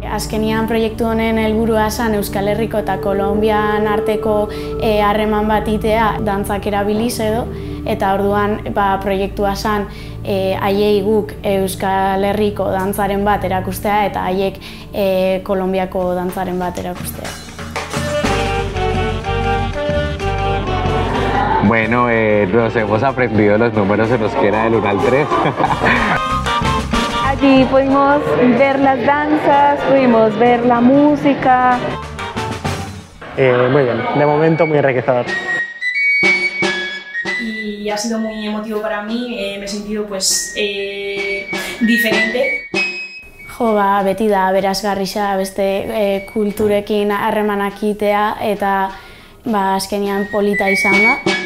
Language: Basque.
Azkenian proiektu honen helburua zen Euskal Herriko eta Kolonbian arteko harreman bat itea dantzak erabiliz edo, eta orduan proiektua zen haiei guk Euskal Herriko dantzaren bat erakustea eta haiek Kolonbiako dantzaren bat erakustea. Bueno, nos hemos aprendido los números, se nos queda del 1 al 3. Allí pudimos ver las danzas, pudimos ver la música. Muy bien, de momento muy enriquecedor. Y ha sido muy emotivo para mí, me he sentido pues diferente. Jo, beti da aberasgarria beste kulturekin harremanak egitea eta azkenean polita izan da.